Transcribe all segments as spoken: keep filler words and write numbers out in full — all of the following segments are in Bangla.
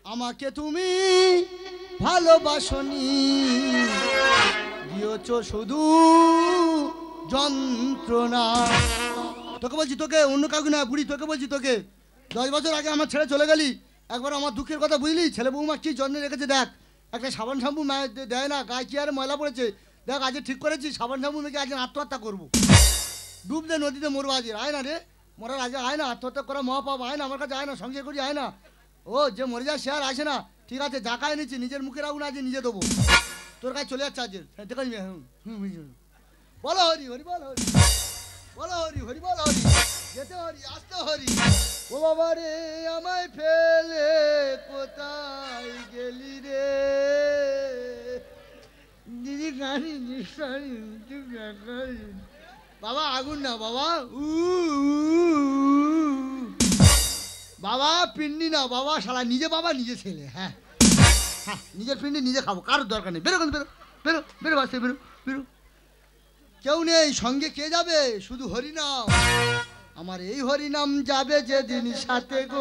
আমাকে তুমি ভালোবাসনি, দিয়েছো শুধু যন্ত্রণা। তোকে বলছি, তোকে অন্য কাউকে না, বুড়ি তোকে বলছি, তোকে দশ বছর আগে আমার ছেড়ে চলে গেলি, একবার আমার দুঃখের কথা বুঝলি? ছেলে বৌমা কি যত্নে রেখেছে দেখ, একটা সাবান শ্যাম্পু দেয় না, গায়ে কি আর ময়লা পড়েছে দেখ। আজ ঠিক করেছি সাবান শ্যাম্পু মেখে আজ আত্মহত্যা করবো, ডুব দে নদীতে মরবো আজ। আয় না রে, মরার আগে আয় না, আত্মহত্যা করা মহাপাপ, আয় না আমার কাছে, আয় না, সংসার করি, আয় না। ও যে মরে যায় সে আর আসে না, ঠিক আছে যা খায় নিচ্ছি, নিজের মুখের আগুন আজ নিজে দেবো, তোর কাছে চলে যাচ্ছে আজ। বলো হরি হরি, বল হরি, বলো হরি হরি, বল হরি, যেতে হরি আসতে হরি। ও বাবা রে আমায় ফেলে কোথায় গেলি রে, দিদি গাড়ি বাবা আগুন না বাবা, উ বাবা পিন্ডি না বাবা, শালা নিজে বাবা নিজে ছেলে। হ্যাঁ হ্যাঁ, নিজের পিন্ডি নিজে খাবো, কারোর দরকার নেই। বেরো বেরো বেরো বেরো বাসে বেরো বেরো, কেউ নেই সঙ্গে, কে যাবে? শুধু হরিনাম, আমার এই হরিনাম যাবে যেদিন সাথে গো,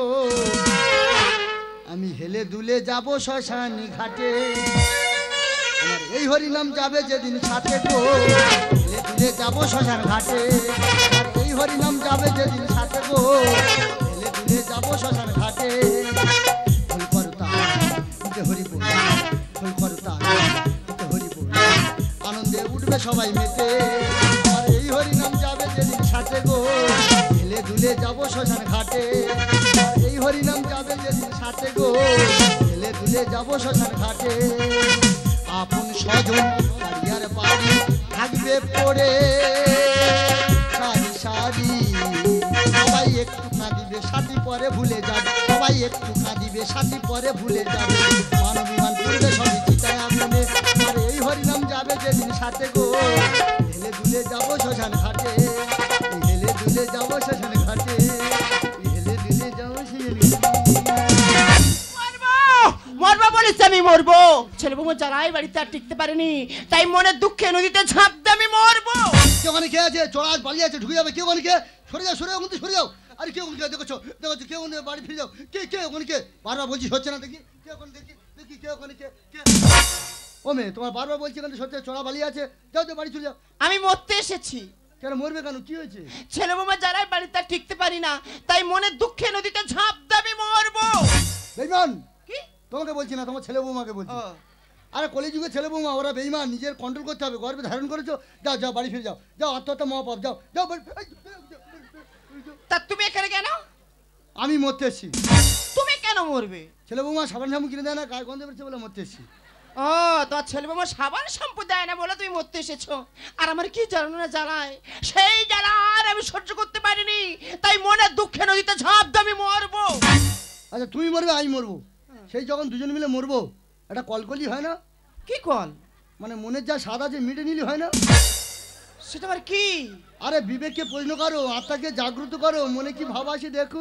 আমি হেলে দুলে যাব শ্মশান ঘাটে। আমার এই হরিনাম যাবে যেদিন সাথে গো, হেলে দুলে যাব শ্মশান ঘাটে। আর এই হরিনাম যাবে যেদিন সাথে গো, হেলে দুলে যাব শ্মশান ঘাটে। ফুল করতা হরি বল, ফুল করতা হরি বল, আনন্দে উঠবে সবাই মেতে। আর এই হরিনাম যাবে যেদিন সাথে গো, হেলে দুলে যাব শ্মশান ঘাটে। এই হরিনাম যাবে যেদিন সাথে গো, হেলে দুলে যাব শ্মশান ঘাটে। আপন স্বজন কারিয়ার বাড়ি থাকবে পড়ে সারি সারি, সবাই একটু কাঁদিবে সাথী পরে ভুলে যাবে, সবাই একটু কাঁদিবে সাথী পরে ভুলে যাবে। মানবিমান পড়বে সবই চিতায় আগুনে। আর এই হরিনাম যাবে যেদিন সাথে গো, হেলে দুলে যাবো শ্মশান ঘাটে, হেলে দুলে যাবো শ্মশান ঘাটে, হেলে দুলে যাবো শ্মশান মরবো বলেছে আমি মরবো। ছেলে বউ যারাই বাড়িতে আর টিকতে পারেনি, তাই মনের দুঃখে নদীতে ঝাঁপ দিয়ে আমি মরবো। কে ওখানে কে আছে? চড়া পালিয়ে আছে, ঢুকে যাবে। কে ওখানে কে? সরে যাও সরে যাও, কিন্তু সরে যাও। আরে কে ওখানে দেখছো দেখছো, কে ওখানে বাড়ি ফিরে যাও। কে কে ওখানে কে? বারবার বলছি হচ্ছে না, দেখি কে ওখানে, দেখি দেখি কে ওখানে কে কে। ও মেয়ে তোমার বারবার বলছি কেন, সত্যি চড়া পালিয়ে আছে, যাও তো বাড়ি চলে যাও। আমি মরতে এসেছি। কেন মরবে কেন, কি হয়েছে? ছেলে বৌমা যারাই বাড়িতে আর টিকতে পারি না, তাই মনের দুঃখে নদীতে ঝাঁপ দিয়ে আমি মরবো। বেঈমান কি? তোমাকে বলছি না, তোমার ছেলে বৌমাকে বলছি। আরে কলিযুগে ছেলে বৌমা ওরা বেঈমান, নিজের কন্ট্রোল করতে হবে, গর্বে ধারণ করেছো, যাও যাও বাড়ি ফিরে যাও, যাও আত্মহত্যা মহাপাপ, যাও যাও। তা তুমি এখানে কেন? আমি মরতে এসেছি। তুমি কেন মরবে? ছেলে বৌমা সাবান শ্যাম্পু কিনে দেয় না, গায়ে গন্ধে বেরোচ্ছে বলে মরতে এসেছি। ও তোমার ছেলে বৌমা সাবান শ্যাম্পু দেয় না বলে তুমি মরতে এসেছো। আর আমার কি জ্বালানো না জ্বালায়, সেই জ্বালা আর আমি সহ্য করতে পারিনি, তাই মনের দুঃখে নদীতে ঝাঁপ দিয়ে আমি মরবো। আচ্ছা তুমি মরবে আমি মরবো, সেই যখন দুজন মিলে মরবো একটা কলকলি হয় না? কি কল? মানে মনের যা স্বাদ আছে মিটে নিলে হয় না? সেটা আবার কি? আরে বিবেককে প্রশ্ন করো, আত্মাকে জাগ্রত করো, মনে কি ভাব আসে দেখো।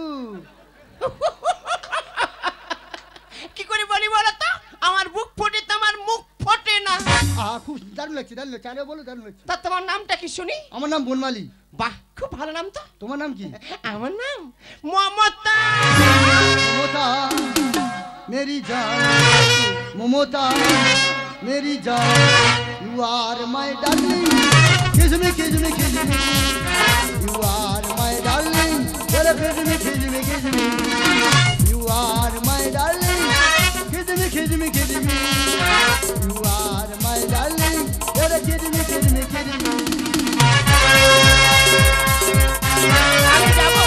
কি করে বলি বলো তো, আমার বুক ফোটে তো আমার মুখ ফোটে না। আহা খুব দারুণ লাগছে, দারুণ লাগছে, আরে বলো দারুণ লাগছে। তা তোমার নামটা কি শুনি? আমার নাম বনমালী। বাহ, খুব ভালো নাম তো। তোমার নাম কি? আমার নাম মমতা। মমতা মেরি জান, মমতা মেরি জান, you are my darling, kiss me kiss me kiss me, you are my darling, জরা kiss me kiss me kiss me, you are my darling, kiss me kiss me kiss me, you are my darling, জরা kiss me kiss me kiss me. আমি যাবো।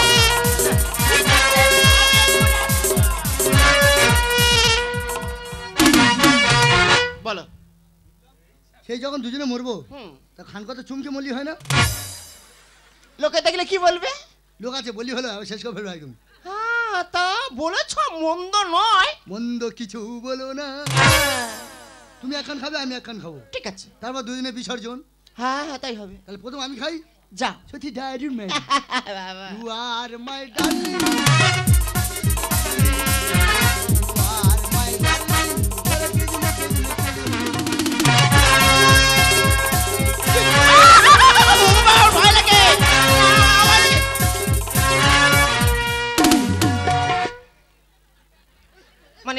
বলো। সেই যখন দুজনে মরবো তা খান কথা চুমকে মরলি হয় না? লোকে দেখলে কি বলবে? লোক আছে বলি হলো শেষ করে ফেলবো একদম। হ্যাঁ তা বলেছ, মন্দ নয়। মন্দ কিছু বলো না, তুমি একখান খাবে আমি একখান খাবো, ঠিক আছে। তারপর দুজনে বিসর্জন। হ্যাঁ হ্যাঁ তাই হবে। তাহলে প্রথম আমি খাই। যা সত্যি ডায়েরি ম্যান, বাবা ইউ আর মাই ডার্লিং, মানে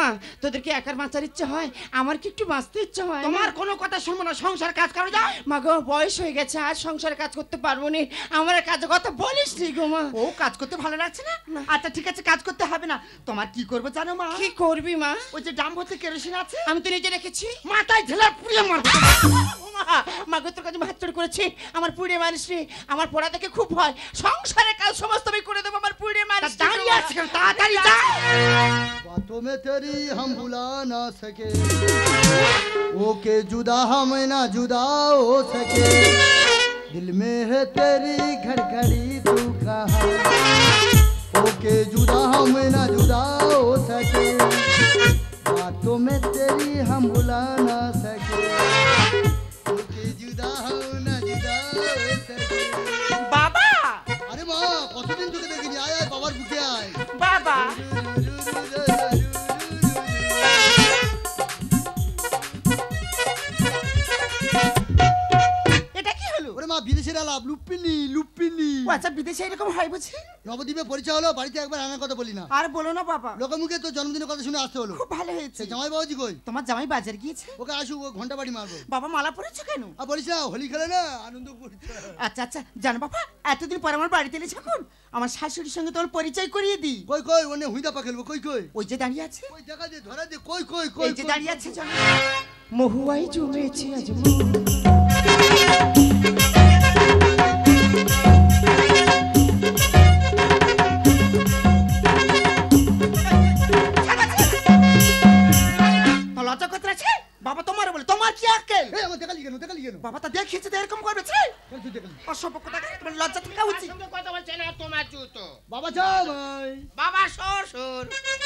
মামা তোদেরকে একার বাঁচার ইচ্ছে হয়, আমার কি একটু বাঁচতে ইচ্ছে হয়? তোমার কোনো কথা শুনবো না, সংসার কাজ করে যাও। মা গো বয়স হয়ে গেছে, আর সংসারে কাজ করতে পারবো না। আমার কাজের কথা বলিস নি গো মা। ও কাজ করতে ভালো লাগছে না? আচ্ছা ঠিক আছে, কাজ করতে হবে না। তোমার কি করবো জানো মা? কি করবি মা? ওই যে ডাম ভর্তি কেরোসিন আছে, আমি তো নিজে রেখেছি। মাথায় ঢেলে পুড়িয়ে মারবো। মা গো তোর কাছে হাত জোড় করেছি, আমার পুড়ে মানুষ রে। আমার পড়া দেখে খুব ভয়, সংসারের কাজ সমস্ত আমি করে দেবো। আমার পুড়ে মানুষ দাঁড়িয়ে আছে কেন? তাড়াতাড়ি যা। बातों में तेरी हम भुला ना सके, ओके जुदा हम ना जुदा हो सके, दिल में है तेरी घड़घड़ी तू कहाँ, ओके जुदा हम ना जुदा हो सके, बातों में तेरी हम भुला ना सके, ओके जुदा हम ना जुदा हो सके। বাবা अरे माँ কতদিন তোকে দেখিনি, আয় আয় বাবার বুকে আয়। বাবা এটা কি হলো? ওরে মা বিদেশের আলাপ, লুপিনি লুপিনি। ও আচ্ছা, বিদেশে এরকম হয় বুঝি? নবদ্বীপে পরিচয় হলো, বাড়িতে একবার আনার কথা বলি না। আর বলো না বাবা, লোকের মুখে তো জন্মদিনের কথা শুনে আসতে হলো। খুব ভালো হয়েছে। সে জামাই বাবাজি কই? তোমার জামাই বাজার গিয়েছে। ওকে আসুক, ও ঘন্টা বাড়ি মারবো। বাবা মালা পরেছো কেন? আর বলিস না, হোলি খেলে না, আনন্দ করছে। আচ্ছা আচ্ছা, জানো বাবা, এতদিন পর আমার বাড়িতে এলে যখন, আমার শাশুড়ির সঙ্গে তোমার পরিচয় করিয়ে দিই। কই কই ওনে হুইদা পা খেলবো, কই কই? ওই যে দাঁড়িয়ে আছে, কই দেখা দে, ধরা দে, কই কই কই এই যে দাঁড়িয়ে আছে জানো। মহুয়াই জমেছে আজ তো লজ্জা করতে আছে বাবা? তোমার বলে তোমার কি আক্কেল? এই আমার দেখালি কেন, দেখালি কেন? বাবা তা দেখিয়েছে তো এরকম করবে ছে। কেন তুই দেখালি? অসভ্য কথা, তোমার লজ্জা থাকা আমার উচিত। সঙ্গে কথা বলছে না তোমার জুতো। বাবা জামাই বাবা শ্বশুর।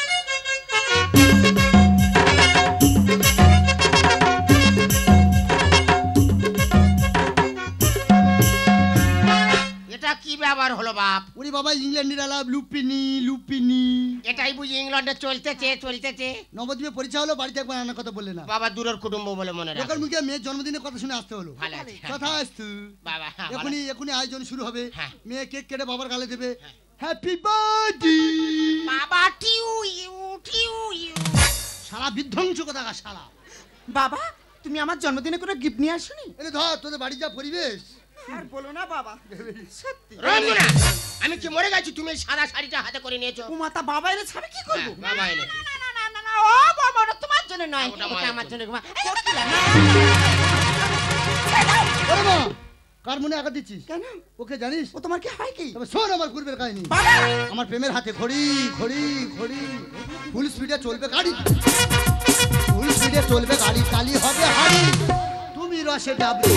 এটা কি ব্যবহার হলো বাপ? ওরে বাবা ইংল্যান্ডের আলাপ, লুপিনি লুপিনি। এটাই বুঝি ইংল্যান্ডে চলতেছে চলতেছে। নবদ্বীপে পরিচয় হলো, বাড়িতে একবার আনার কথা বললে না। বাবা দূরের কুটুম্ব বলে মনে রাখো। লোকের মুখে মেয়ের জন্মদিনের কথা শুনে আসতে হলো। ভালো আছে, হ্যাঁ। কথা আসতু বাবা হ্যাঁ, ভালো। এখনই এখনই আয়োজন শুরু হবে। হ্যাঁ। মেয়ে কেক কেটে বাবার গালে দেবে। Happy birthday. বাবা টিউ ইউ টিউ ইউ। সারা বিধ্বংস কথা সারা। বাবা তুমি আমার জন্মদিনে কোনো গিফট নিয়ে আসোনি? এরে ধর তোদের বাড়ি যা পরিবেশ। আর বলো না বাবা, সত্যি। রঞ্জনা, আমি কি মরে গেছি? তুমি এই সাদা শাড়িটা হাতে করে নিয়েছো। ও মাতা বাবা এনে ছাড়া কি করবো? হ্যাঁ, বাবা এনেছে। না না না না না, ও বাবা ওটা তোমার জন্য নয়, ওটা ওটা মায়ের আমার জন্য। জন্য গো মা। এই, ওটা কি না? ওরে মা কার মনে আঘাত দিচ্ছিস? কেন? ওকে জানিস? ও তোমার কি হয় কি? তবে শোন আমার পূর্বের কাহিনী। বাবা আমার প্রেমের হাতে ঘড়ি ঘড়ি ঘড়ি, ফুল স্পিডে চলবে গাড়ি, ফুল স্পিডে চলবে গাড়ি, কালি হবে হাড়ি, তুমি রসে ডাবলি।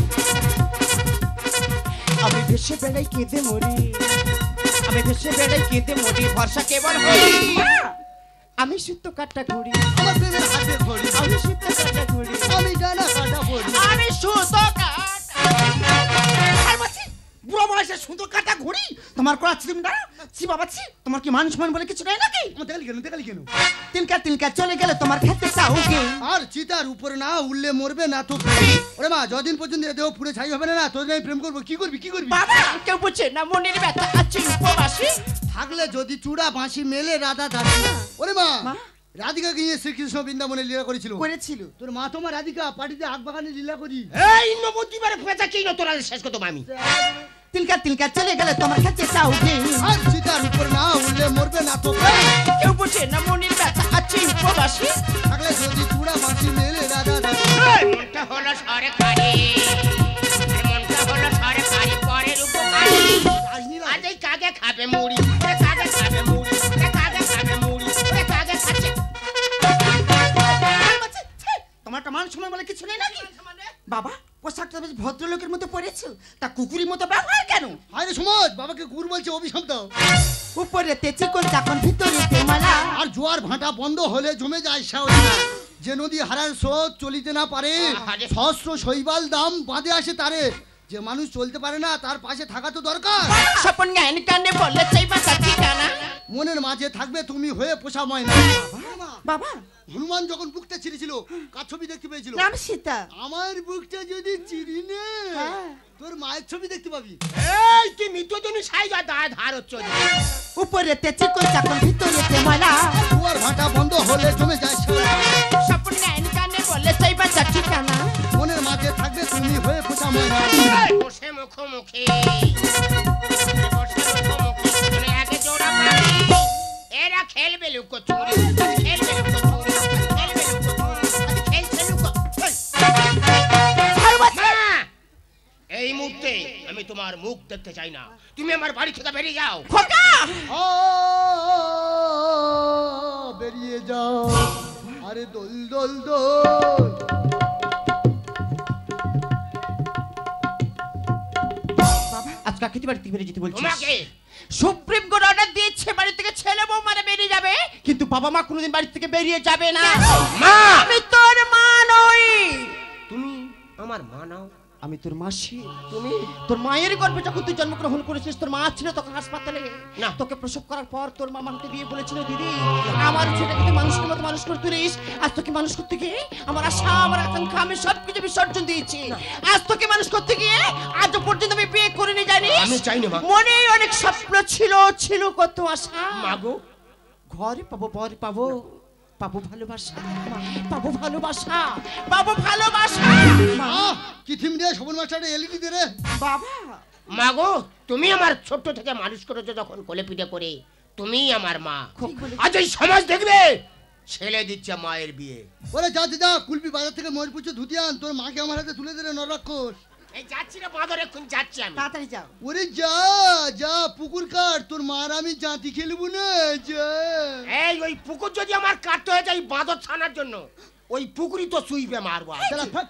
আমি ভেসে বেড়াই কেঁদে মরি, আমি ভেসে বেড়াই কেঁদে মরি, ভরসা কেবল হরি। আমি সুতো কাটা ঘুরি, আমার প্রেমের হাতে ঘড়ি, আমি সুতো কাটা ঘুরি, আমি ডানা কাটা পড়ি। আমি সুতো কাটা। আর বলছি, বুড়ো বয়সে সুন্দর কাটা ঘুড়ি তোমার করা চিম না? ছি বাবা ছি, তোমার কি মান সম্মান বলে কিছু নেই নাকি? আমার দেখালি কেন, দেখালি কেন? তিনকা তিনকা চলে গেলে তোমার খেতে চাওগে। আর চিতার উপরে না উঠলে মরবে না তো। ওরে মা যতদিন পর্যন্ত এ দেহ পুরো ছাই হবে না, না তোদের আমি প্রেম করবো। কি করবি কি করবি? বাবা কেউ বুঝছে না, মনের ব্যথা আছে উপবাসী। থাকলে যদি চূড়া বাঁশি মেলে রাধা দাঁড়ি। ওরে মা মা? রাধিকা গিয়ে শ্রীকৃষ্ণ বৃন্দাবনে লীলা করেছিল। করেছিল। তোর মা তোমার রাধিকা পাটিতে আগ বাগানে লীলা করি। এই নবদ্বীপের ফেঁচা কি না তোরা শেষ করতো আমি। তিলকা তিলকা চলে গেলে তোমার খেতে চাওগে। আর চিতার উপর না উঠলে মরবে না তো। কেউ বুঝছে না, মনের ব্যথা আছে উপবাসী। থাকলে যদি চূড়া বাঁশি মেলে রাধা দাঁড়ি। মনটা হলো সরকারি, মনটা হলো সরকারি, পরের উপকারী। আজ এই কাকে খাবে মুড়ি, এ কাকে খাবে মুড়ি, এ কাকে খাবে মুড়ি, এ কাকে খাচ্ছে। আর বলছি, ছি, তোমার একটা মান সম্মান বলে কিছু নেই নাকি? বাবা পোশাকটা বেশ ভদ্রলোকের মতো পরেছো, তা কুকুরের মতো ব্যবহার কেন? আরে সমাজ বাবাকে গুড় বলছে অভিশাপ দাও। উপরে তেচি কোন চাকন ভিতরে তেমালা। আর জোয়ার ভাটা বন্ধ হলে জমে যায় শাওলা। যে নদী হারার স্রোত চলিতে না পারে, আহারে। সহস্র শৈবাল দাম বাঁধে আসে তারে। যে মানুষ চলতে পারে না তার পাশে থাকা তো দরকার। স্বপন জ্ঞান কানে বলে চাইবা তার ঠিকানা। মনের মাঝে থাকবে তুমি হয়ে পোষা ময়না। বাবা হনুমান যখন বুকটা ছিঁড়েছিল কার ছবি দেখতে পেয়েছিল? নাম সীতা। আমার বুকটা যদি চিরি নে হ্যাঁ। তোর মায়ের ছবি দেখতে পাবি। এই তুই মৃত্যুদিনী সাই যা দায় ধার হচ্ছে। উপরে তেচি কোন চাকন ভিতরে তেমালা। জোয়ার ভাটা বন্ধ হলে জমে তোমার মুখ দেখতে চাই না, তুমি আমার বাড়ি থেকে বেরিয়ে যাও। খোকা আ, বেরিয়ে যাও, আরে দোল দোল দোল। আজ কাকে তুই বাড়ি থেকে বেরিয়ে যেতে বলছিস? তোমাকে সুপ্রিম কোর্ট অর্ডার দিয়েছে বাড়ি থেকে ছেলে বউ মানে বেরিয়ে যাবে, কিন্তু বাবা মা কোনোদিন বাড়ি থেকে বেরিয়ে যাবে না। মা, আমি তোর মা নই, তুমি আমার মা নাও। আমি তোর মাসি। তুমি তোর মায়ের গর্ভে যখন তুই জন্মগ্রহণ করেছিস, তোর মা ছিল তখন হাসপাতালে। না। তোকে প্রসব করার পর তোর মা আমাকে দিয়ে বলেছিল, দিদি আমার ছেলেকে তুই মানুষের মতো মানুষ করে তুলিস। আজ তোকে মানুষ করতে গিয়ে আমার আশা, আমার আকাঙ্ক্ষা, আমি সবকিছু বিসর্জন দিয়েছি। আজ তোকে মানুষ করতে গিয়ে আজ পর্যন্ত আমি বিয়ে করিনি, জানিস? আমি চাইনি মা। মনে অনেক স্বপ্ন ছিল, ছিল কত আশা। মাগো, ঘরে পাবো, বর পাবো, পাবো ভালোবাসা, পাবো ভালোবাসা, পাবো ভালোবাসা। আহ, কি থিম দিয়ে শোভন মাস্টারে এলইডি দে রে। বাবা মাগো, তুমি আমার ছোট্ট থেকে মানুষ করেছো যখন কোলে পিঠে করে, তুমি আমার মা। আজ এই সমাজ দেখবে ছেলে দিচ্ছে মায়ের বিয়ে। ওরে যা যা, কুলপি বাজার থেকে ময়ূর পুচো ধুতি আন, তোর মাকে আমার হাতে তুলে দে রে নরক্ষস। এই যাচ্ছি না বাঁদর, এখন যাচ্ছি আমি। তাড়াতাড়ি যাও। ওরে যা যা, পুকুর কাট, তোর মার আমি জাতি খেলবো না, যা। এই ওই পুকুর যদি আমার কাটতে হয়ে যায় বাঁদর ছানার জন্য, ওই পুকুরই তো শুইবে মারবো। শালা ফাক।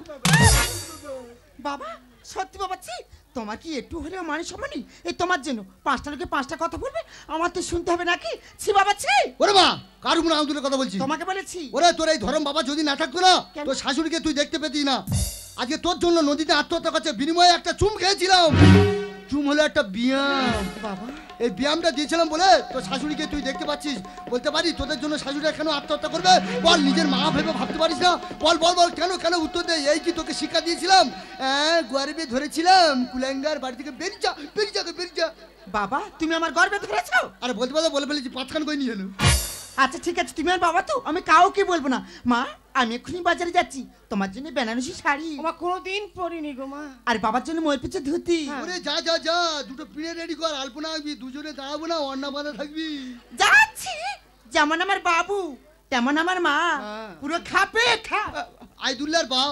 বাবা সত্যি বাবাচ্ছি, তোমার কি একটু হলেও মানে সম্মানী? এই তোমার জন্য পাঁচটা লোকে পাঁচটা কথা বলবে, আমার তো শুনতে হবে নাকি? ছি বাবাচ্ছি, ওরে মা, কার উপর আঙুলের কথা বলছিস? তোমাকে বলেছি। ওরে তোর এই ধরম বাবা যদি না থাকতো না, কেন? তোর শাশুড়িকে তুই দেখতে পেতিস না। আজকে তোর জন্য নদীতে আত্মহত্যা করছে, বিনিময়ে একটা চুম খেয়েছিলাম। চুম হলো একটা ব্যায়াম। বাবা এই ব্যায়ামটা দিয়েছিলাম বলে তোর শাশুড়িকে তুই দেখতে পাচ্ছিস। বলতে পারি তোদের জন্য শাশুড়ি কেন আত্মহত্যা করবে? বল, নিজের মা ভেবে ভাবতে পারিস না? বল বল বল, কেন কেন উত্তর দে। এই কি তোকে শিক্ষা দিয়েছিলাম? হ্যাঁ, গর্বে ধরেছিলাম, কুলাঙ্গার বাড়ি থেকে বেরিয়ে যা, বেরিয়ে যা, বেরিয়ে যা। বাবা তুমি আমার গর্বে ধরেছো? আরে বলতে পারো, বলে ফেলেছি, পাঁচখান করে নিয়ে এলো। আচ্ছা ঠিক আছে, তুমি আর বাবা তো, আমি কাউকে বলবো না। মা আমি এক্ষুনি বাজারে যাচ্ছি, তোমার জন্য বেনারসি শাড়ি, আমার কোনোদিন পরিনি গো মা। আর বাবার জন্য ময়ূর পিছে ধুতি। ওরে যা যা যা, দুটো পিড়ে রেডি কর, আলপনা আঁকবি, দুজনে দাঁড়াবো না, অন্না বাঁধা থাকবি। যাচ্ছি, যেমন আমার বাবু তেমন আমার মা, পুরো খাপে খা। আইদুল্লার বাও।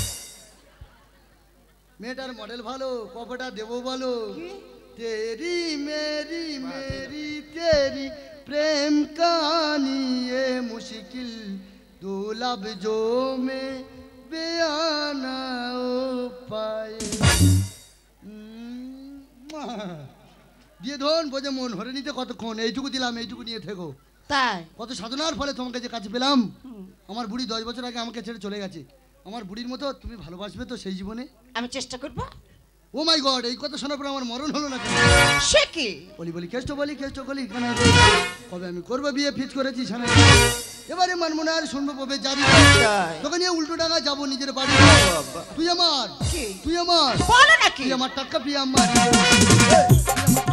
মেয়েটার মডেল ভালো, কপটা দেবো বলো। তেরি মেরি মেরি তেরি প্রেম কাহানি এ মুশকিল দো লফজো মে বেয়ানা ও পায়ে। দিয়ে ধন বোঝে মন হরে নিতে কতক্ষণ, এইটুকু দিলাম, এইটুকু নিয়ে থেকো। তাই কত সাধনার ফলে তোমাকে যে কাছে পেলাম। আমার বুড়ি দশ বছর আগে আমাকে ছেড়ে চলে গেছে। আমার বুড়ির মতো তুমি ভালোবাসবে তো সেই জীবনে? আমি চেষ্টা করবো। ও মাই গড, এই কথা শোনার পর আমার মরণ হলো না কেন? সে কি? বলি বলি কেষ্ট বলি কেষ্ট বলি কেন? কবে আমি করবো বিয়ে ফিট করেছি সামনে। এবারে মান মনে আর শুনবো কবে যাবি? তোকে নিয়ে উল্টো ডাঙা যাবো নিজের বাড়ি। তুই আমার, কি? তুই আমার, বলো নাকি? তুই আমার টাটকা প্রিয় আমার।